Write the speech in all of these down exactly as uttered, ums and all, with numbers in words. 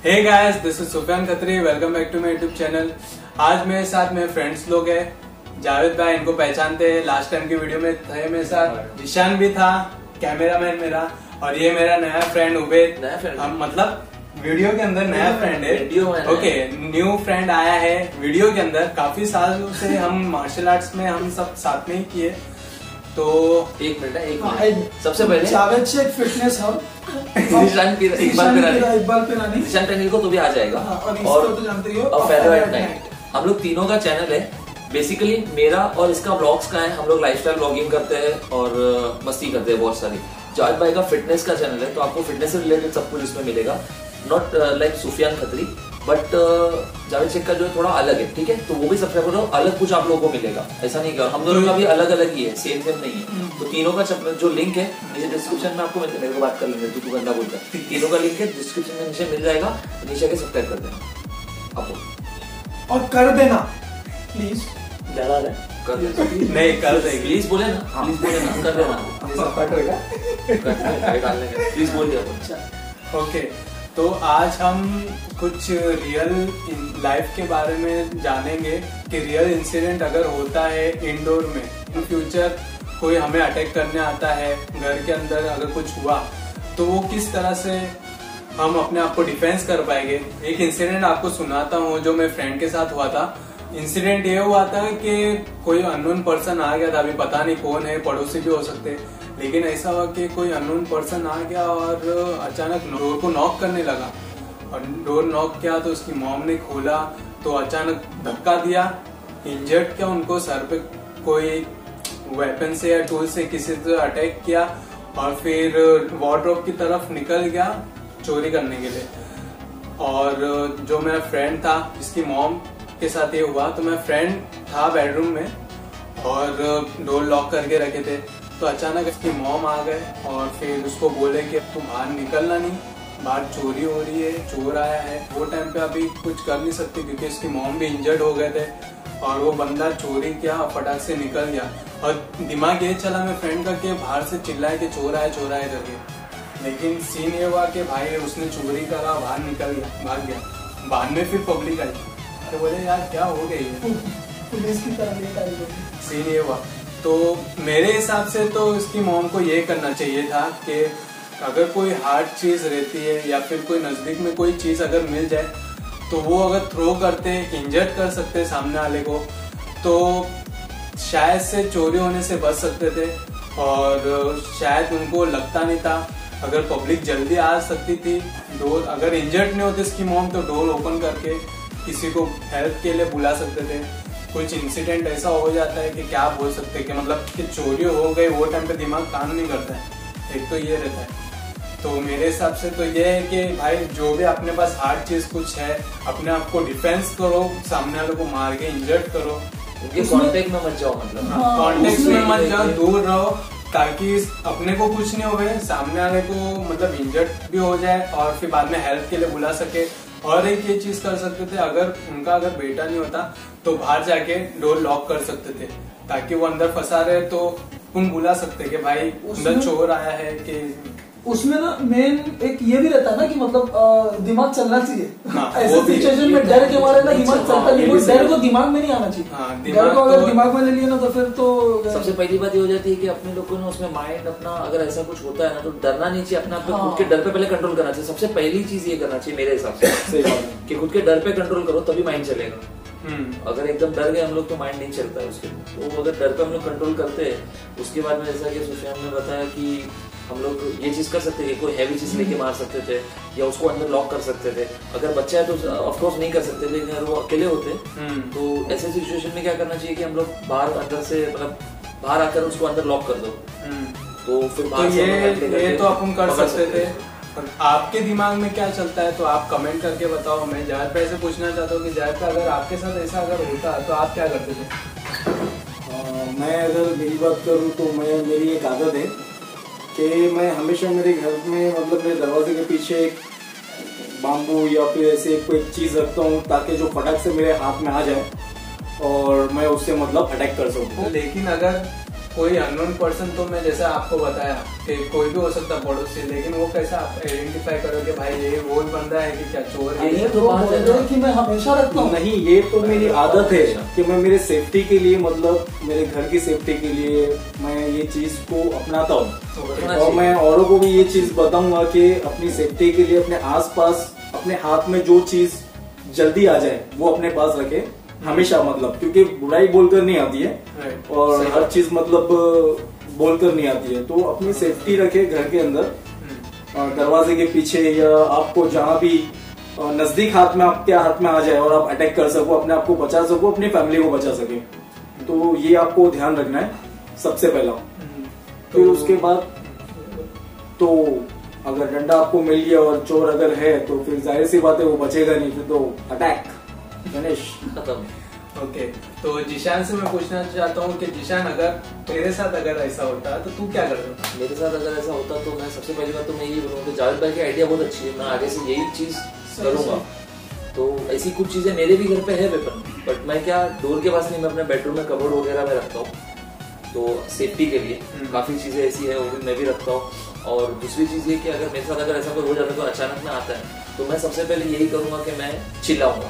Hey guys, this is Sufiyan Khatri. Welcome back to my YouTube channel. आज मेरे साथ मेरे फ्रेंड्स लोग हैं। जावेद भाई, इनको पहचानते हैं, लास्ट टाइम की वीडियो में थे मेरे साथ। जिशान भी था, कैमरामैन मेरा, और ये मेरा नया फ्रेंड उबेद। नया फ्रेंड हम मतलब वीडियो के अंदर नया फ्रेंड है। ओके, न्यू फ्रेंड आया है वीडियो के अंदर। काफी सालों से हम मार्शल आर्ट्स में हम सब साथ में ही किए। तो एक मिनट एक मिनट सबसे पहले जावेद शेख फिटनेस हब निशान की इकबाल पिरानी इकबाल पिरानी निशान टेक्निक को तो भी आ जाएगा। हाँ, और, और तो जानते ही हो, और फेदर एट नाइट। हम लोग तीनों का चैनल है। बेसिकली मेरा और इसका ब्लॉग्स का है। हम लोग लाइफस्टाइल ब्लॉगिंग करते हैं और मस्ती करते हैं बहुत सारी। जावेद भाई का फिटनेस का चैनल है, तो आपको फिटनेस से रिलेटेड सब कुछ इसमें मिलेगा। Not like Sufiyan Khatri, but Javed Shaikh का जो है थोड़ा अलग है, ठीक है। तो वो भी सब्सक्राइब करो, अलग कुछ आप लोगों को मिलेगा। ऐसा नहीं कर, हम दोनों का भी अलग अलग ही है, सेम सेम नहीं है। तो तीनों का जो लिंक है नीचे डिस्क्रिप्शन में आपको मिलता है। मेरे को बात कर लेंगे, तू गंदा बोलता है। तीनों का लिंक है डिस्क्रिप्शन में नीचे मिल जाएगा। नीचे के सब्सक्राइब कर देना आपको, और कर देना प्लीज। ज्यादा है कर देना, नहीं कर देंगे। प्लीज बोले ना, प्लीज बोले ना, कर देना। कट होगा, कट डाल लेंगे, प्लीज बोल दिया। अच्छा ओके, तो आज हम कुछ रियल लाइफ के बारे में जानेंगे कि रियल इंसिडेंट अगर होता है इंडोर में, इन फ्यूचर कोई हमें अटैक करने आता है घर के अंदर, अगर कुछ हुआ तो वो किस तरह से हम अपने आप को डिफेंस कर पाएंगे। एक इंसिडेंट आपको सुनाता हूँ जो मेरे फ्रेंड के साथ हुआ था। इंसिडेंट ये हुआ था कि कोई अननोन पर्सन आ गया था, अभी पता नहीं कौन है, पड़ोसी भी हो सकते हैं, लेकिन ऐसा हुआ कि कोई अननोन पर्सन आ गया और अचानक डोर को नॉक करने लगा। और डोर नॉक किया तो उसकी मॉम ने खोला तो अचानक धक्का दिया, इंजर्ड किया उनको, सर पे कोई वेपन से या टूल से किसी से अटैक किया, और फिर वार्डरोब की तरफ निकल गया चोरी करने के लिए। और जो मेरा फ्रेंड था जिसकी मॉम के साथ ये हुआ, तो मेरा फ्रेंड था बेडरूम में और डोर लॉक करके रखे थे। तो अचानक इसकी मॉम आ गए और फिर उसको बोले कि तू बाहर निकलना नहीं, बाहर चोरी हो रही है, चोर आया है। वो टाइम पे अभी कुछ कर नहीं सकती क्योंकि इसकी मॉम भी इंजर्ड हो गए थे। और वो बंदा चोरी किया, फटाक से निकल गया। और दिमाग ये चला मेरे फ्रेंड का कि बाहर से चिल्लाए कि चोर आया चोर आया करके। लेकिन सीन ये हुआ कि भाई उसने चोरी करा, बाहर निकल गया, भाग गया। बाद में फिर पब्लिक आई तो बोले यार क्या हो गई है, पुलिस की तरह सीन ये हुआ। तो मेरे हिसाब से तो इसकी मॉम को ये करना चाहिए था कि अगर कोई हार्ड चीज रहती है या फिर कोई नजदीक में कोई चीज अगर मिल जाए तो वो अगर थ्रो करते, इंजर्ड कर सकते सामने वाले को, तो शायद से चोरी होने से बच सकते थे। और शायद उनको लगता नहीं था, अगर पब्लिक जल्दी आ सकती थी, डोर अगर इंजर्ड नहीं होते इसकी मॉम तो डोर ओपन करके किसी को हेल्प के लिए बुला सकते थे। कुछ इंसिडेंट ऐसा हो जाता है कि क्या बोल सकते हैं कि मतलब कि चोरी हो गई, वो टाइम पे दिमाग काम नहीं करता है, एक तो ये रहता है। तो मेरे हिसाब से तो ये है कि भाई जो भी अपने पास हार्ड चीज कुछ है, अपने आप को डिफेंस करो, सामने वाले को मार के इंजर्ड करो, कांटेक्ट में मत जाओ, मतलब कांटेक्ट में मत जाओ, दूर रहो, ताकि अपने को कुछ नहीं हो, सामने वाले को मतलब इंजर्ड भी हो जाए और फिर बाद में हेल्प के लिए बुला सके। और एक ये चीज कर सकते थे, अगर उनका अगर बेटा नहीं होता तो बाहर जाके डोर लॉक कर सकते थे, ताकि वो अंदर फंसा रहे तो उन बुला सकते कि भाई अंदर चोर आया है। कि उसमें ना मेन एक ये भी रहता है ना कि मतलब आ, दिमाग चलना चाहिए। हाँ, ऐसे सिचुएशन में डर के मारे ना दिमाग चलता नहीं, वो डर को दिमाग में नहीं आना चाहिए। हाँ, डर को अगर दिमाग में ले लिया ना तो फिर तो सबसे पहली बात ये हो जाती है कि अपने लोगों ने उसमें माइंड अपना, अगर ऐसा कुछ होता है ना तो डरना नहीं चाहिए, अपने आप पे खुद के डर पे पहले कंट्रोल करना चाहिए। सबसे पहली चीज ये करना चाहिए मेरे हिसाब से कि खुद के डर पे कंट्रोल करो, तभी माइंड चलेगा। अगर एकदम डर गए हम लोग तो माइंड नहीं चलता है उसके। तो अगर डर पे हम लोग कंट्रोल करते हैं, उसके बाद में जैसा कि सुफियान ने बताया कि हम लोग ये चीज कर सकते थे, कोई हैवी चीज लेके मार सकते थे या उसको अंदर लॉक कर सकते थे। अगर बच्चा है तो ऑफ कोर्स नहीं कर सकते, लेकिन अगर वो अकेले होते तो ऐसे सिचुएशन में क्या करना चाहिए कि हम लोग बाहर अंदर से मतलब बाहर आकर उसको अंदर लॉक कर दो, तो फिर तो ये ये तो अपन कर सकते थे। आपके दिमाग में क्या चलता है तो आप कमेंट करके बताओ। मैं जायद भाई से पूछना चाहता हूँ कि जायद भाई अगर आपके साथ ऐसा अगर होता तो आप क्या करते थे? मैं अगर मेरी बात करूँ तो मैं मेरी एक आदत है कि मैं हमेशा मेरे घर में मतलब मेरे दरवाजे के पीछे एक बाम्बू या फिर ऐसे कोई चीज़ रखता हूँ ताकि जो फटाक से मेरे हाथ में आ जाए और मैं उससे मतलब अटैक कर सकूँ। लेकिन अगर कोई अननोन पर्सन, तो मैं जैसे आपको बताया कि कोई भी हो सकता है पड़ोसी, लेकिन वो कैसा आप आइडेंटिफाई करो कि भाई ये वो बंदा है कि क्या चोर है? ये तो बात है कि मैं हमेशा रखता हूँ। नहीं, ये तो मेरी आदत है कि मैं मेरे सेफ्टी के लिए, मतलब मेरे घर की सेफ्टी के लिए मैं ये चीज को अपनाता हूँ। और मैं औरों को भी ये चीज बताऊंगा कि अपनी सेफ्टी के लिए अपने आसपास अपने हाथ में जो चीज जल्दी आ जाए वो अपने पास रखे हमेशा, मतलब क्योंकि बुराई बोलकर नहीं आती है और हर चीज मतलब बोलकर नहीं आती है। तो अपनी सेफ्टी रखे घर के अंदर, दरवाजे के पीछे, या आपको जहाँ भी नजदीक हाथ में, आपके हाथ में आ जाए और आप अटैक कर सको, अपने आप को बचा सको, अपनी फैमिली को बचा सके। तो ये आपको ध्यान रखना है सबसे पहला। फिर उसके बाद तो अगर डंडा आपको मिल गया और चोर अगर है तो फिर जाहिर सी बात है वो बचेगा नहीं, फिर तो अटैक गणेश खत्म। ओके, तो जिशान से मैं पूछना चाहता हूँ कि जिशान अगर तेरे साथ अगर ऐसा होता तो तू क्या करता? मेरे साथ अगर ऐसा होता तो मैं सबसे पहली बात तो मैं यही बोलूँगा, जावेद भाई की आइडिया बहुत अच्छी है, मैं आगे से यही चीज करूंगा। तो ऐसी कुछ चीजें मेरे भी घर पे है वेपन, बट मैं क्या डोर के पास नहीं, मैं अपने बेडरूम में कबर्ड वगैरह में रखता हूँ, तो सेफ्टी के लिए काफी चीजें ऐसी है वो भी मैं भी रखता हूँ। और दूसरी चीज ये कि अगर मेरे साथ अगर ऐसा कोई हो जाता है तो अचानक में आता है, तो मैं सबसे पहले यही करूंगा कि मैं चिल्लाऊंगा।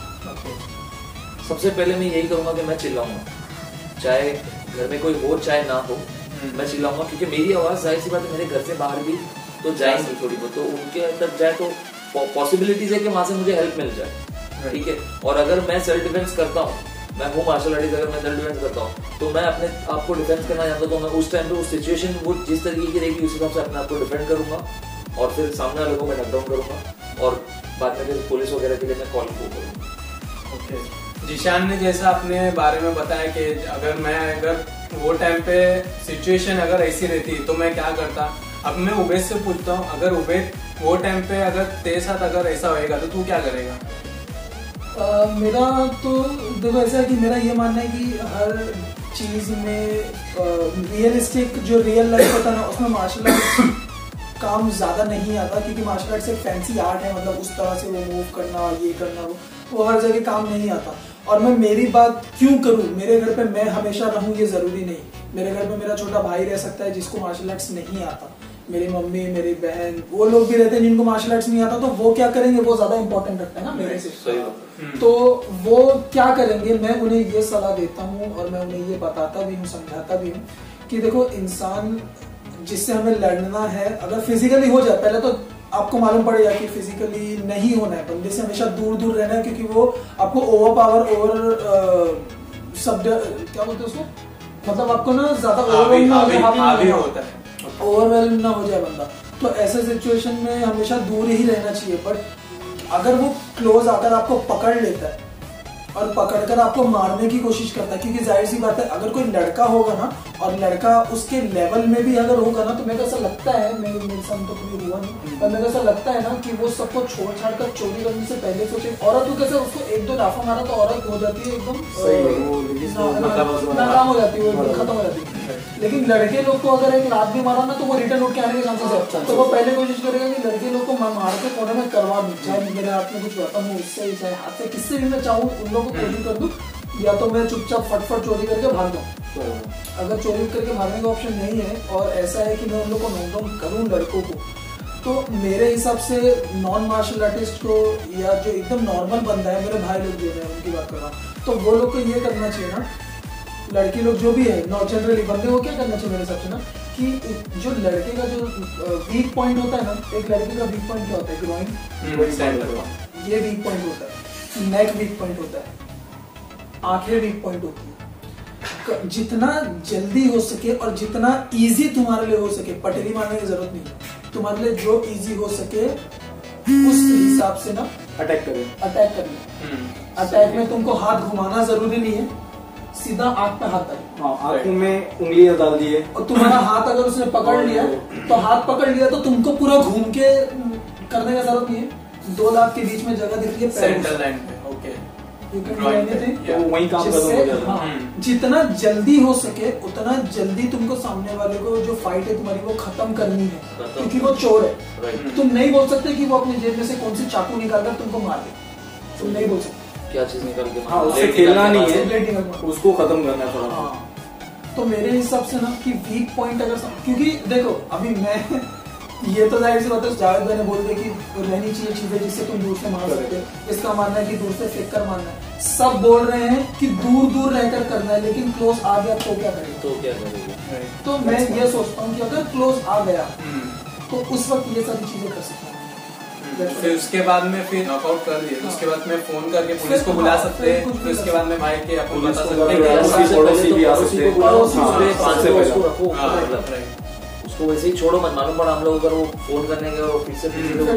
सबसे पहले मैं यही करूंगा कि मैं चिल्लाऊंगा, चाहे घर में कोई हो चाहे ना हो, मैं चिल्लाऊंगा, क्योंकि मेरी आवाज जाहिर सी बात है मेरे घर से बाहर भी तो जाएंगी थोड़ी बहुत, तो उनके तक जाए तो पॉसिबिलिटीज है कि वहां से मुझे हेल्प मिल जाए, ठीक है। और अगर मैं सेल्फ डिफेंस करता हूँ, मैं हूँ मार्शल आर्टिस्ट, अगर मैं सेल्फ डिफेंस करता हूँ तो मैं अपने आप को डिफेंस करना चाहता हूँ, तो मैं उस टाइम पे उस सिचुएशन वो जिस तरीके की रहेगी उस हिसाब से अपने आप को डिफेंड करूंगा और फिर सामने वालों को मैं नॉकडाउन करूंगा और बाद में फिर पुलिस वगैरह के लिए मैं कॉल करूंगा। ओके, जिशान ने जैसा अपने बारे में बताया कि अगर मैं अगर वो टाइम पे सिचुएशन अगर ऐसी रहती तो मैं क्या करता। अब मैं उबैद से पूछता हूँ, अगर उबैद वो टाइम पे अगर तेरे साथ अगर ऐसा होएगा तो तू क्या करेगा? Uh, मेरा तो देखो ऐसा है कि मेरा ये मानना है कि हर चीज में रियलिस्टिक uh, जो रियल लाइफ होता है ना उसमें मार्शल आर्ट काम ज्यादा नहीं आता, क्योंकि मार्शल आर्ट सिर्फ फैंसी आर्ट है, मतलब उस तरह से वो मूव करना ये करना वो वो हर जगह काम नहीं आता। और मैं मेरी बात क्यों करूं, मेरे घर पे मैं हमेशा रहूं ये जरूरी नहीं, मेरे घर पे मेरा छोटा भाई रह सकता है जिसको मार्शल आर्ट्स नहीं आता, मेरी मम्मी मेरी बहन वो लोग भी रहते हैं जिनको मार्शल आर्ट्स नहीं आता, तो वो क्या करेंगे, वो ज्यादा इंपॉर्टेंट रखता है ना मेरे से। तो वो क्या करेंगे, मैं उन्हें ये सलाह देता हूँ और मैं उन्हें ये बताता भी हूँ, समझाता भी हूँ कि देखो इंसान जिससे हमें लड़ना है, अगर फिजिकली हो जाए, पहले तो आपको मालूम पड़ेगा कि फिजिकली नहीं होना है, बंदे से हमेशा दूर दूर रहना है, क्योंकि वो आपको ओवर पावर ओवर सब क्या बोलते हैं उसको, मतलब आपको ना ज्यादा ओवरवेल्म ना हो जाए बंदा, तो ऐसे सिचुएशन में हमेशा दूर ही रहना चाहिए। बट अगर वो क्लोज आकर आपको पकड़ लेता है और पकड़कर आपको मारने की कोशिश करता है, क्योंकि जाहिर सी बात है अगर कोई लड़का होगा ना और लड़का उसके लेवल में भी अगर होगा ना, तो मेरे को ऐसा लगता है, मेरे मेरे साथ तो कभी हुआ नहीं, पर मेरे को ऐसा लगता है ना कि वो सबको छोड़ छाड़ कर चोरी करने से पहले सोचे। औरत तो कैसे उसको एक दो लाफा मारा तो औरत हो जाती है एकदम नाकाम हो जाती है, वो खत्म हो जाती है। लेकिन लड़के लोग को अगर एक लात भी मारा ना तो वो रिटर्न उठ के आने के चांसेस है, तो वो पहले कोशिश करेगा कि लड़के लोग को मैं मार के कोने में करवा दूं, चाहे मेरे हाथ में कुछ वेपन हो उससे, चाहे हाथ से किससे भी मैं चाहूँ उन लोगों को चोरी कर दूं, या तो मैं चुपचाप फटफट चोरी करके भाग जाऊँ। अगर चोरी करके भागने का ऑप्शन नहीं है और ऐसा है कि मैं उन लोग को नॉकडाउन करूँ लड़कों को, तो मेरे हिसाब से नॉन मार्शल आर्टिस्ट को या जो एकदम नॉर्मल बंदा है, मेरे भाई लोग जो है उनकी बात कर रहा हूँ, तो वो लोग को ये करना चाहिए ना, लड़की लोग जो भी है नॉट जनरली बंदे को क्या करना चाहिए मेरे हिसाब से ना, कि जो लड़के का जो वीक पॉइंट होता है ना, एक लड़के का वीक पॉइंट क्या होता है, ग्रोइन, ये वीक पॉइंट होता है, नेक वीक पॉइंट होता है, आंखें वीक पॉइंट होती है। जितना जल्दी हो सके और जितना इजी तुम्हारे लिए हो सके, पटेरी मारने की जरूरत नहीं है, तुम्हारे लिए जो इजी हो सके उस हिसाब से ना अटैक करें, अटैक करें। अटैक में तुमको हाथ घुमाना जरूरी नहीं है, सीधा आंख पे हाथ डाल, आंखों में उंगलियां डाल दिए, और तुम्हारा हाथ अगर उसने पकड़ लिया तो हाथ पकड़ लिया तो तुमको पूरा घूम के करने का जरूरत नहीं है, दो लाख के बीच में जगह दिख रही है सेंटर लाइन पे, ओके, तो वही काम करना। हाँ, जितना जल्दी हो सके उतना जल्दी तुमको सामने वाले को जो फाइट है तुम्हारी वो खत्म करनी है, क्योंकि वो चोर है। तुम नहीं बोल सकते कि वो अपनी जेब में से कौन सी चाकू निकालकर तुमको मार दे, तुम नहीं बोल सकते क्या चीज निकाल के, हाँ, उससे खेलना नहीं है, उसको खत्म करना है थोड़ा। हाँ, तो मेरे हिसाब से ना कि वीक पॉइंट अगर सम... क्योंकि देखो अभी मैं ये तो जाहिर सी बात है, जावेद भाई ने बोल दिया कि रहनी चाहिए चीजें जिससे तुम दूर से मार सकते हो। इसका मानना है कि दूर से फेंक कर मारना है। सब बोल रहे हैं कि दूर दूर रहकर करना है, लेकिन क्लोज आ गया तो क्या करेगा? तो क्या करेगा? तो मैं ये सोचता हूँ कि अगर क्लोज आ गया तो उस वक्त ये सारी चीजें कर सकते हैं। फिर उसके बाद में फिर नॉकआउट कर दिए, हाँ। उसके बाद में फोन करके पुलिस को बुला सकते हैं। फिर उसके बाद में भाई के अपन बता सकते हैं, उसको वैसे ही छोड़ो मत, मालूम पड़ा हम लोग अगर वो फोन करने के और फिर से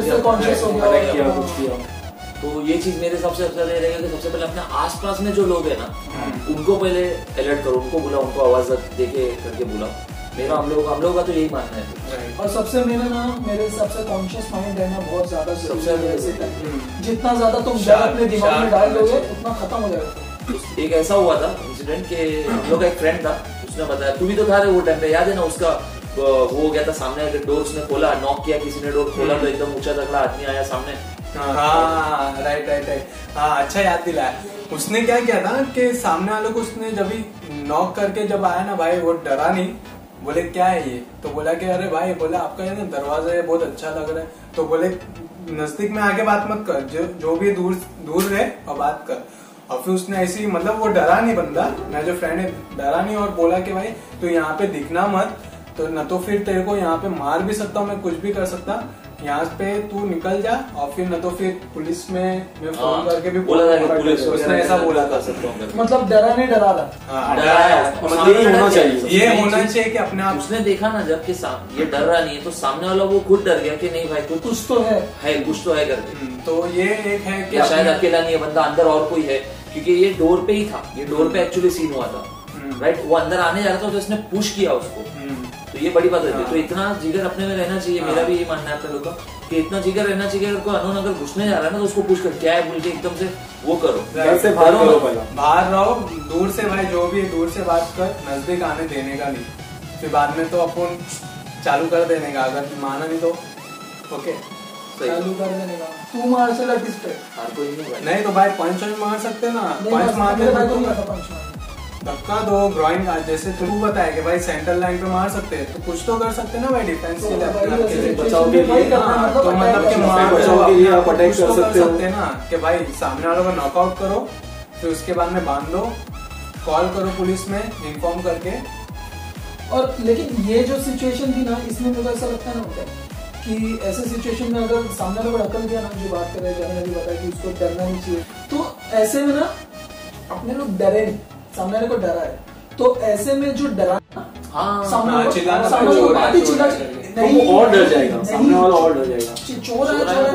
किया तो ये चीज मेरे हिसाब से सबसे ज्यादा रहेगा कि सबसे पहले अपने आसपास में जो लोग है ना उनको पहले अलर्ट करो, उनको बुलाओ, उनको आवाज देके करके बुलाओ। मेरा हम लोग हम लोग का तो यही मानना है। और सबसे मेरा ना मेरे हिसाब से कॉन्शियस माइंड रहना बहुत ज्यादा जरूरी है। जितना ज्यादा तुम डर अपने दिमाग में डाल दोगे उतना खत्म हो जाएगा। एक ऐसा हुआ था इंसिडेंट के हम लोग का एक फ्रेंड था, उसने बताया, तू भी तो था रे वो टाइम पे, याद है ना? उसका वो हो गया था सामने डोर, उसने खोला, नॉक किया, किसी ने डोर खोला तो एकदम ऊंचा तगड़ा आदमी आया सामने। हाँ राइट राइट राइट हाँ, अच्छा याद दिलाया। उसने क्या किया था कि सामने वालों को उसने जब ही नॉक करके जब आया ना भाई, वो डरा नहीं, बोले क्या है ये? तो बोला कि अरे भाई, बोला आपका ये ना दरवाजा है बहुत अच्छा लग रहा है। तो बोले नजदीक में आके बात मत कर, जो जो भी दूर दूर रहे और बात कर। और फिर उसने ऐसी, मतलब वो डरा नहीं बंदा, मेरा जो फ्रेंड है डरा नहीं, और बोला कि भाई तो यहाँ पे दिखना मत, तो न तो फिर तेरे को यहाँ पे मार भी सकता हूँ मैं, कुछ भी कर सकता, यहाँ पे तू निकल जा, और फिर न तो फिर पुलिस में मैं फोन करके भी बोला था पुलिस, उसने ऐसा बोला था। मतलब डरा नहीं डरा रहा, मतलब ये होना चाहिए, ये होना चाहिए कि अपने आप। उसने देखा ना जब कि ये डर रहा नहीं है तो सामने वाला वो खुद डर गया कि नहीं भाई कुछ कुछ तो है है कुछ तो है करके। तो ये एक है कि शायद अकेला नहीं है बंदा, अंदर और कोई है, क्योंकि ये डोर पे ही था, ये डोर पे एक्चुअली सीन हुआ था, राइट? वो अंदर आने जा रहा था तो इसने पुश किया उसको, तो ये बड़ी बात है। तो इतना जिगर अपने में रहना चाहिए, मेरा भी ये मानना है अपने लोग का कि इतना जिगर रहना चाहिए। अगर कोई अननोन अगर घुसने जा रहा है ना तो उसको पुश कर, क्या है बोल के एकदम से वो करो, से बाहर करो, बाहर रहो, दूर से भाई जो भी दूर से बात कर, नजदीक आने देने का नहीं। फिर बाद में तो अपन चालू कर देने का, अगर माना नहीं तो ओके चालू कर देने का। तू मार चला किस पे? हर कोई नहीं, नहीं तो भाई पंच मार सकते ना, पंच मारने धक्का दो, ग्रोइन का, जैसे तू बताया कि भाई सेंटर लाइन पे मार सकते हैं, तो कुछ तो कर सकते हैं ना भाई, डिफेंस के लिए, बचाव के लिए। तो मतलब कि मार बचाव के लिए आप अटैक कर सकते हो ना, कि भाई सामने वालों को नॉकआउट करो, फिर उसके बाद में बांध दो, कॉल करो पुलिस में इन्फॉर्म करके। और लेकिन ये जो सिचुएशन थी ना, इसमें मुझे ऐसा लगता है ना कि ऐसे सिचुएशन में अगर सामने वाला अकल दिया ना, जो बात कर रहे हैं, मैंने भी बताया कि उसको डरना नहीं चाहिए, तो ऐसे में ना अपने लोग डरे नहीं, सामने वाले को डरा है, तो ऐसे में जो डरा सामने वाला चिल्लाना नहीं, वो और डर जाएगा, सामने वाला और डर जाएगा, चोर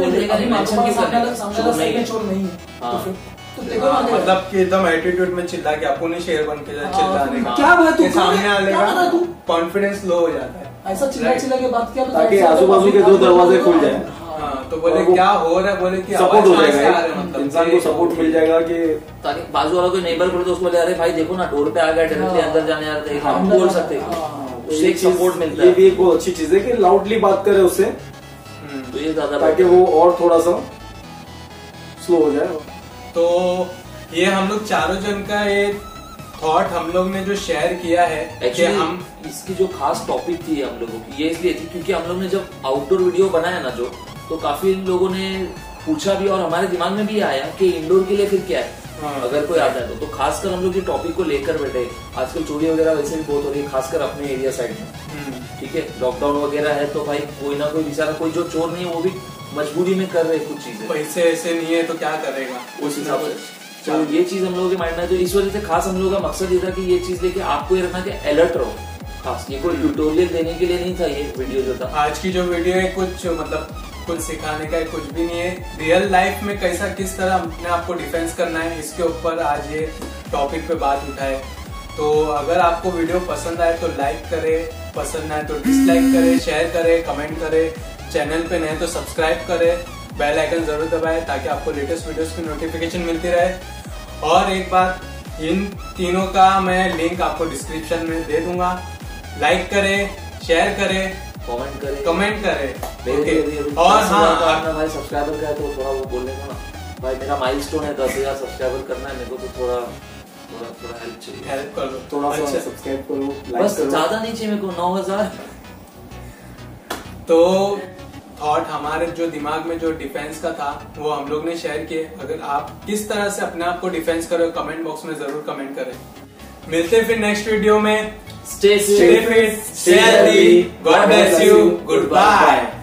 है, चोर नहीं है, तो देखो हाँ, मतलब कि एकदम एटीट्यूड में चिल्ला के अपन ही शेर बन के चिल्लाने का, क्या बात है, सामने वाले का कॉन्फिडेंस लो हो जाता है, ऐसा चिल्ला चिल्ला के बात किया ताकि आजू बाजू के दो दरवाजे खुल जाए। हाँ, तो बोले क्या हो रहा है, बोले कि सपोर्ट हो जाएगा, इंसान को सपोर्ट मिल जाएगा कि ताकि बाजू वालों को नेबर बोले तो उसको बोले अरे भाई देखो ना डोर पे आ गया, डायरेक्टली अंदर जाने आ रहे हैं, हम बोल सकते हैं, उससे एक सपोर्ट मिलता है। ये भी एक बहुत अच्छी चीज है कि लाउडली बात करे उससे, तो ये ज्यादा ताकि वो और थोड़ा सा स्लो हो जाए। तो ये हम लोग चारों जन का एक थॉट हम लोग ने जो शेयर किया है कि हम इसकी जो खास टॉपिक थी हम लोगों की ये इसलिए थी क्योंकि हम लोग ने जब आउटडोर वीडियो बनाया ना जो, तो काफी लोगों ने पूछा भी और हमारे दिमाग में भी आया कि इंडोर के लिए फिर क्या है। हाँ, अगर कोई आता है तो, तो खासकर हम लोग ये टॉपिक को लेकर बैठे। आजकल चोरी वगैरह वैसे भी बहुत हो रही है, खासकर अपने एरिया साइड में, ठीक है, लॉकडाउन वगैरह है तो भाई कोई ना कोई बेचारा, कोई जो चोर नहीं है वो भी मजबूरी में कर रहे कुछ चीजें, पैसे ऐसे नहीं है तो क्या करेगा उस हिसाब से। तो ये चीज हम लोगों के माइंड में, तो इस वजह से खास हम लोगों का मकसद ये था कि ये चीज लेके आपको ये रखना कि अलर्ट रहो। खास ये कोई ट्यूटोरियल देने के लिए नहीं था ये वीडियो जो था। आज की जो वीडियो है कुछ मतलब कुछ सिखाने का कुछ भी नहीं है, रियल लाइफ में कैसा किस तरह अपने आप को डिफेंस करना है इसके ऊपर आज ये टॉपिक पे बात उठाए। तो अगर आपको वीडियो पसंद आए तो लाइक करे, पसंद आए तो डिसलाइक करे, शेयर करे, कमेंट करे, चैनल पे नए तो सब्सक्राइब करे, बेल आइकन जरूर दबाए ताकि आपको लेटेस्ट वीडियोस की नोटिफिकेशन मिलती रहे। और एक बात, इन तीनों का मैं लिंक आपको डिस्क्रिप्शन में दे दूंगा, लाइक करें, शेयर करें, कमेंट करें कमेंट करें okay। और हाँ भाई सब्सक्राइबर का है तो थोड़ा वो बोलने का ना भाई, मेरा माइलस्टोन है दस हजार सब्सक्राइबर करना है मेरे को, तो थोड़ा थोड़ा थोड़ा हेल्प चाहिए, हेल्प कर दो थोड़ा सा अच्छा, सब्सक्राइब करो, लाइक बस करो। ज्यादा नहीं चाहिए मेरे को, नौ हजार। तो थॉट हमारे जो दिमाग में जो डिफेंस का था वो हम लोग ने शेयर किए। अगर आप किस तरह से अपने आप को डिफेंस करो कमेंट बॉक्स में जरूर कमेंट करें। मिलते हैं फिर नेक्स्ट वीडियो में। Stay Stay fit, stay healthy, God bless you, goodbye।